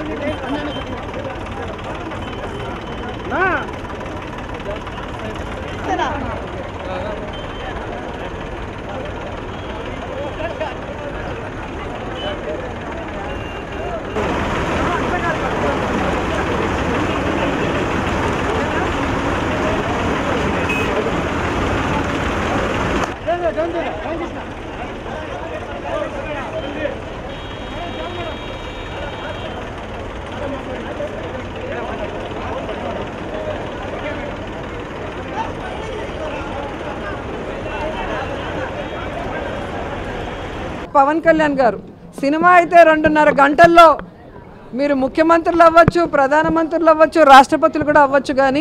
పవన్ కళ్యాణ్ గారు సినిమా అయితే 2.5 గంటల్లో మీరు ముఖ్యమంత్రులు అవ్వచ్చు, ప్రధానమంత్రులు అవ్వచ్చు, రాష్ట్రపతులు కూడా అవ్వచ్చు, కానీ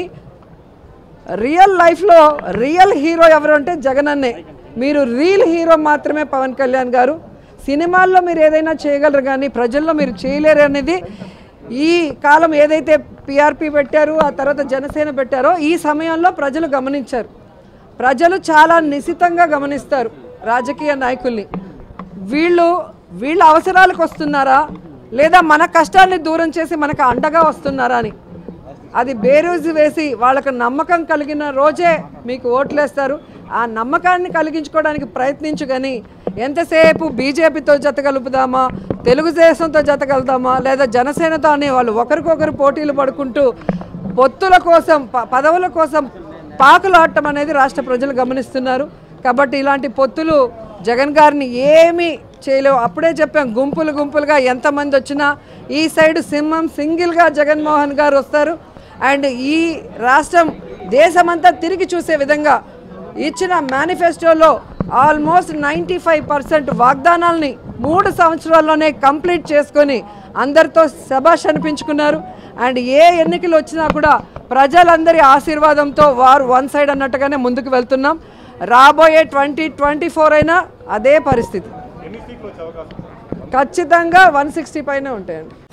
రియల్ లైఫ్లో రియల్ హీరో ఎవరు అంటే జగన్ అన్నే. మీరు రియల్ హీరో మాత్రమే పవన్ కళ్యాణ్ గారు. సినిమాల్లో మీరు ఏదైనా చేయగలరు కానీ ప్రజల్లో మీరు చేయలేరు అనేది ఈ కాలం ఏదైతే పిఆర్పి పెట్టారో ఆ తర్వాత జనసేన పెట్టారో ఈ సమయంలో ప్రజలు గమనించారు. ప్రజలు చాలా నిశితంగా గమనిస్తారు రాజకీయ నాయకుల్ని. వీళ్ళ అవసరాలకు వస్తున్నారా లేదా మన కష్టాన్ని దూరం చేసి మనకు అండగా వస్తున్నారా అని అది బేరోజు వేసి వాళ్ళకు నమ్మకం కలిగిన రోజే మీకు ఓట్లేస్తారు. ఆ నమ్మకాన్ని కలిగించుకోవడానికి ప్రయత్నించు కానీ ఎంతసేపు బీజేపీతో జత కలుపుదామా, తెలుగుదేశంతో జత కలుద్దామా లేదా జనసేనతో అని వాళ్ళు ఒకరికొకరు పోటీలు పడుకుంటూ పొత్తుల కోసం పదవుల కోసం పాకులాడటం అనేది రాష్ట్ర ప్రజలు గమనిస్తున్నారు. కాబట్టి ఇలాంటి పొత్తులు జగన్ గారిని ఏమీ చేయలేవు. అప్పుడే చెప్పాం, గుంపులుగా ఎంతమంది వచ్చినా ఈ సైడ్ సింహం సింగిల్గా జగన్మోహన్ గారు వస్తారు. అండ్ ఈ రాష్ట్రం దేశమంతా తిరిగి చూసే విధంగా ఇచ్చిన మేనిఫెస్టోలో ఆల్మోస్ట్ 95% వాగ్దానాలని 3 సంవత్సరాల్లోనే కంప్లీట్ చేసుకొని అందరితో శభాష్ అనిపించుకున్నారు. అండ్ ఏ ఎన్నికలు వచ్చినా కూడా ప్రజలందరి ఆశీర్వాదంతో వారు వన్ సైడ్ అన్నట్టుగానే ముందుకు వెళ్తున్నాం. రాబోయే 2024 అయినా అదే పరిస్థితి. ఖచ్చితంగా 160 పైనే ఉంటాయండి.